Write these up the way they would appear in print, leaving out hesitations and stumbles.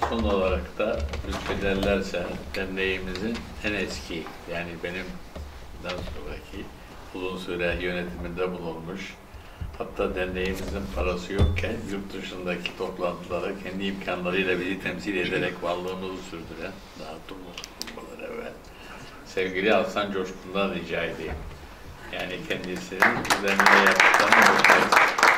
son olarak da lütfederlerse derneğimizin en eski, yani benimden sonraki uzun süre yönetiminde bulunmuş, hatta derneğimizin parası yokken yurt dışındaki toplantılara kendi imkanlarıyla bizi temsil ederek varlığımızı sürdüren, daha turnuvalar evvel, sevgili Hasan Coşkun'dan rica edeyim. Yani kendisinin üzerinde yaptıklarını unutmayız.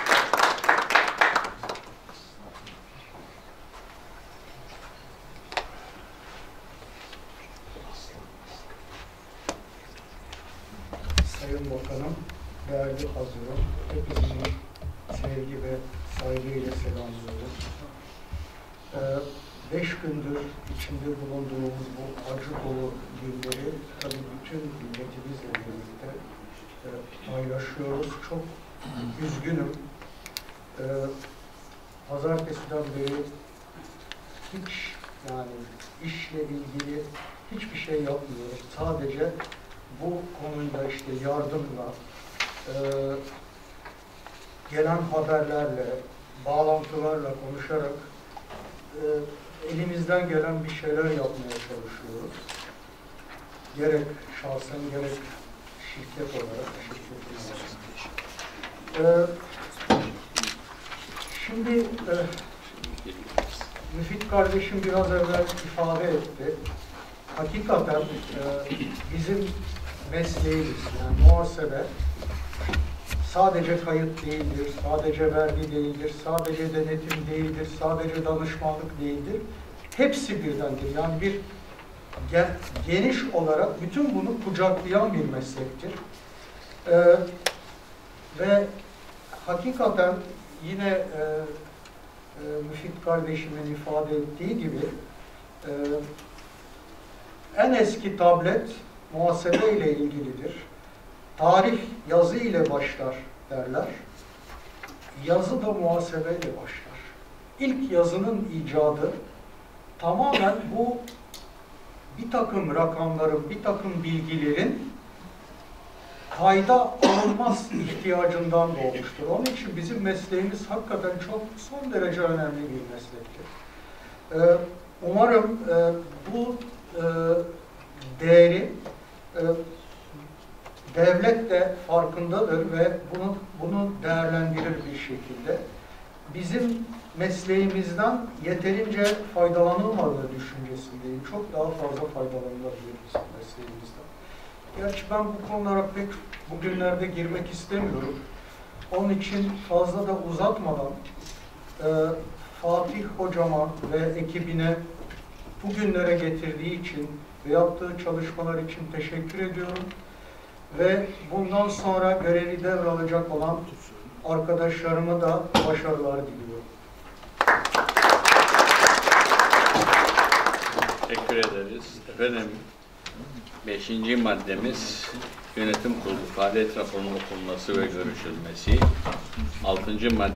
Sayın Bakanım, değerli hazırım, hepinizi sevgi ve saygıyla selamlıyorum. 5 gündür içinde bulunduğumuz bu acı dolu günleri tabii bütün milletimizle birlikte paylaşıyoruz. Çok üzgünüm. Pazartesiden beri hiç, yani işle ilgili hiçbir şey yapmıyoruz. Sadece bu konuyla işte yardımla, gelen haberlerle, bağlantılarla konuşarak elimizden gelen bir şeyler yapmaya çalışıyoruz. Gerek şahsen gerek şirket olarak, şimdi Müfit kardeşim biraz evvel ifade etti. Hakikaten bizim mesleğimiz, yani muhasebe sadece kayıt değildir, sadece vergi değildir, sadece denetim değildir, sadece danışmanlık değildir. Hepsi birdendir. Yani bir geniş olarak bütün bunu kucaklayan bir meslektir. Ve hakikaten yine Müfit kardeşimin ifade ettiği gibi en eski tablet muhasebe ile ilgilidir. Tarih yazı ile başlar derler. Yazı da muhasebe ile başlar. İlk yazının icadı tamamen bu bir takım rakamların, bir takım bilgilerin kayda alınmaz ihtiyacından doğmuştur. Onun için bizim mesleğimiz hakikaten çok son derece önemli bir meslektir. Umarım bu değeri devlet de farkındadır ve bunu değerlendirir bir şekilde. Bizim mesleğimizden yeterince faydalanılmadığı düşüncesindeyim. Çok daha fazla faydalanılabilir bizim mesleğimizden. Gerçi ben bu konulara pek bugünlerde girmek istemiyorum. Onun için fazla da uzatmadan Fatih hocama ve ekibine bugünlere getirdiği için ve yaptığı çalışmalar için teşekkür ediyorum. Ve bundan sonra görevi devralacak olan arkadaşlarıma da başarılar diliyorum. Teşekkür ederiz. Efendim, 5. maddemiz yönetim kurulu faaliyet raporunun okunması ve görüşülmesi. 6. madde